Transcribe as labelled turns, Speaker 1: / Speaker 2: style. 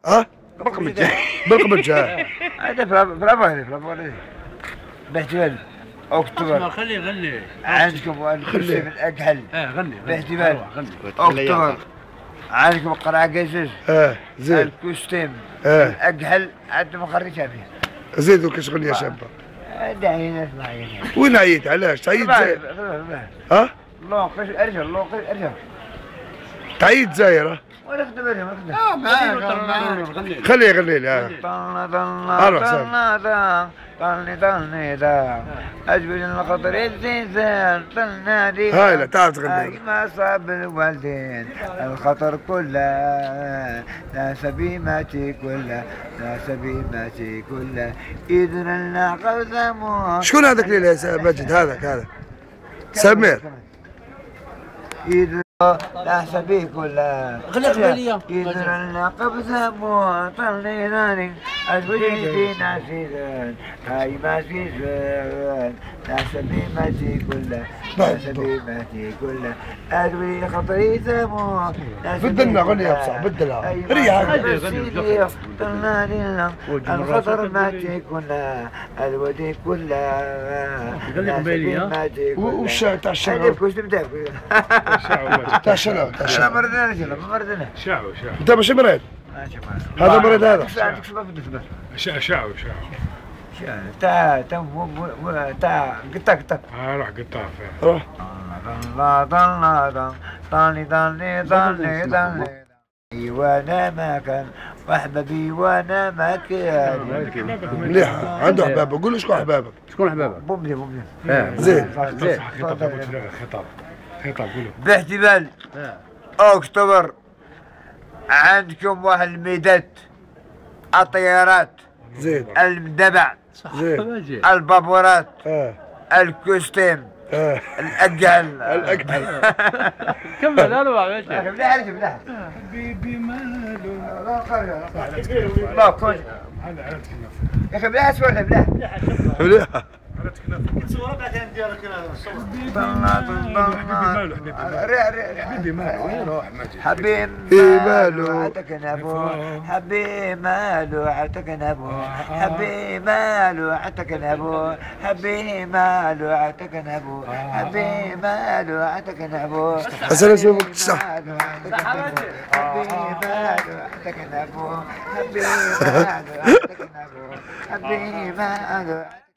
Speaker 1: ها؟
Speaker 2: بالقبجة.
Speaker 1: بالقبجة.
Speaker 2: هذا في الأفغاني باحتمال أكتوبر.
Speaker 3: خليه يغني.
Speaker 2: عندكم الكرسي من أكحل.
Speaker 3: غني.
Speaker 2: باحتمال أكتوبر. عندكم قرعة قزاز.
Speaker 1: زين.
Speaker 2: الكوستيم. الأكحل عندهم خريجة فيه.
Speaker 1: زيدوا كاش غنية شابة.
Speaker 2: داعي ناس معين.
Speaker 1: وين عييت علاش؟ تعيط زاير؟ ها؟
Speaker 2: لوقش ارجع.
Speaker 1: تعيط زاير؟
Speaker 2: ولا خدم عليهم.
Speaker 1: خليه يغني لي.
Speaker 2: طلني أجبل الخطر الزنزان طلنادي
Speaker 1: هاي تعرف تغني.
Speaker 2: ما صاب الوالدين الخطر كله ناس بيماتي كله إذن الناقة ذمو.
Speaker 1: شكون هذاك اللي يا ماجد؟ هذا سمير.
Speaker 2: إذن نحسبي كلها
Speaker 3: غلق باليا
Speaker 2: يدرنا قبضة مو طلني ناني أزوجي ناسيزن هاي ما سيزن نحسبي ماتي كلها أدوي خطري ثمو
Speaker 1: بدلنا غنية بصح بدلها ريحة
Speaker 2: طلني الخطر ماتي كلها الودي كلها
Speaker 3: غلق باليا
Speaker 1: وش تاع الشنو؟ تاع شنو؟
Speaker 2: لا مردنا
Speaker 3: شاعو
Speaker 1: انت ماشي مريض؟ هذا مريض هذا؟
Speaker 3: شاعو
Speaker 2: تاع قطع
Speaker 3: روح قطاف
Speaker 1: روح
Speaker 2: ضلني وانا ما كان واحبابي وانا ما كان
Speaker 1: مليح عنده احبابه. قول له شكون احبابك؟
Speaker 3: شكون احبابك؟
Speaker 2: بومدي
Speaker 1: زين
Speaker 3: خطاب قولوا
Speaker 2: باحتمال اكتوبر عندكم واحد الميدات الطيارات
Speaker 1: زين
Speaker 2: المدبع
Speaker 1: زين
Speaker 2: البابورات الكوستيم الأقل
Speaker 3: كمل انا
Speaker 2: بلح حبيبي مالو يا اخي بلح اسولف بلح
Speaker 1: مليح
Speaker 3: حبيبي مالو وين روح ماجد
Speaker 2: حبيبي مالو عتكنبو حبيبي مالو عتكنبو حبيبي مالو عتكنبو حبيبي مالو عتكنبو حبيبي مالو عتكنبو
Speaker 1: حسنا سوفك صح
Speaker 2: حبيبي مالو عتكنبو حبيبي مالو عتكنبو حبيبي مالو